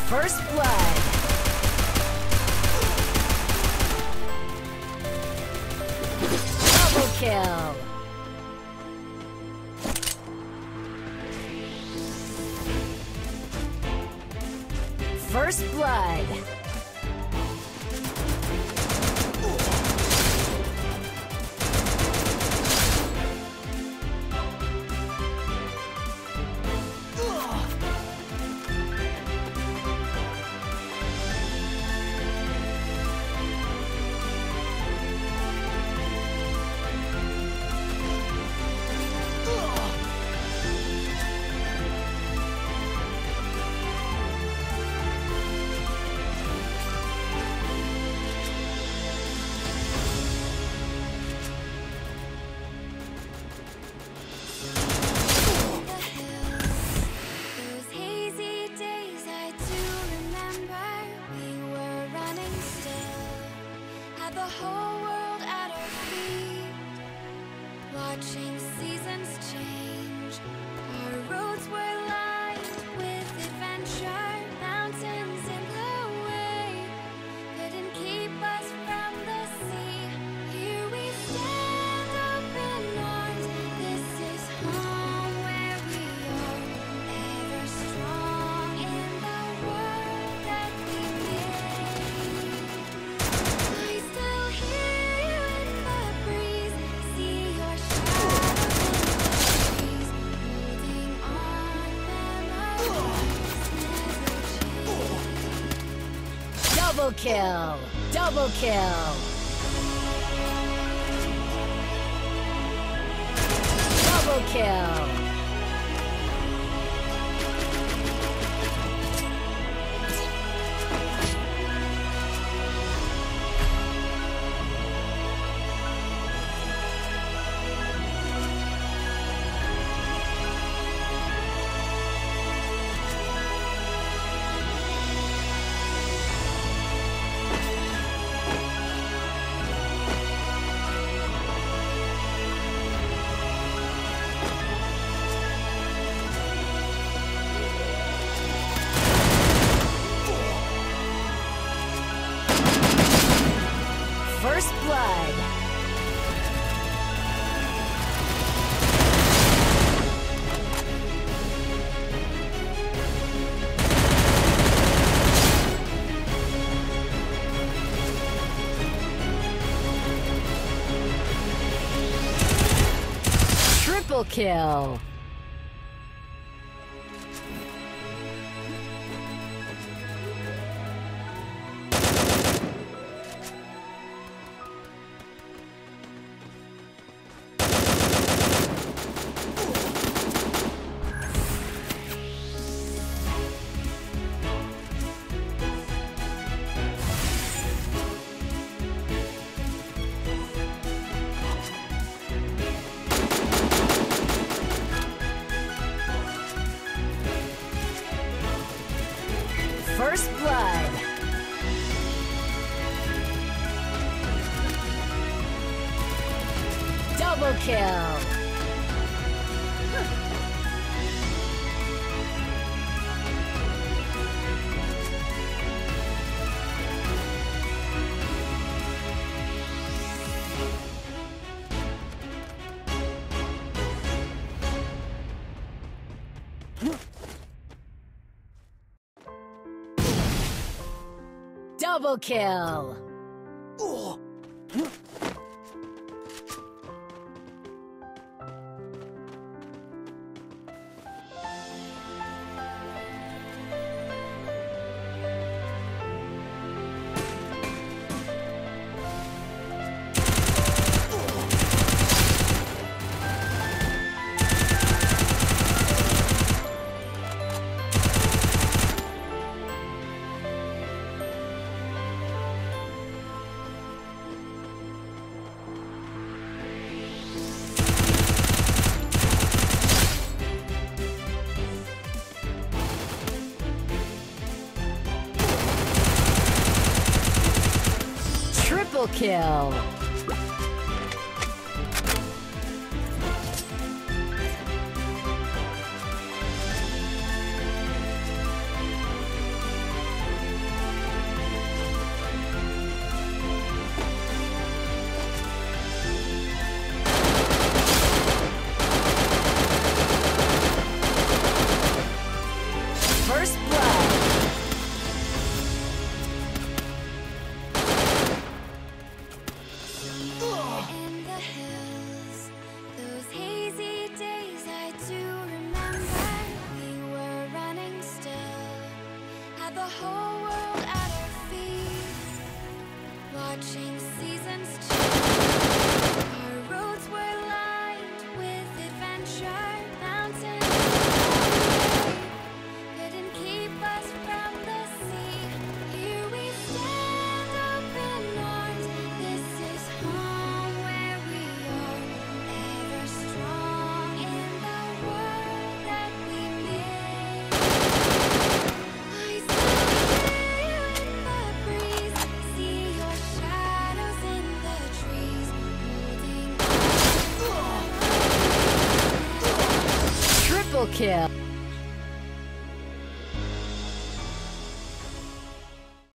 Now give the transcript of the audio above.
First blood. Double kill. First blood. The whole world at our feet, watching seasons change. Our roads were lined with adventure, mountains in the way couldn't keep us from the sea. Here we stand, open arms. This is home where we are, ever strong in the world that we made. I still hear you in the breeze, see your shadow in the trees, holding on, memories never change. Double kill. Double kill. Double kill. First blood. Triple kill. First blood. Double kill. Double kill. Triple kill. had the whole world at our feet, watching seasons change. Our roads were lined with adventure, mountains couldn't keep us from the sea. Here we stand, open arms. This is home where we are, ever strong in the world that we made. I still hear you in the breeze, see your shadows in the trees, holding on. Triple kill.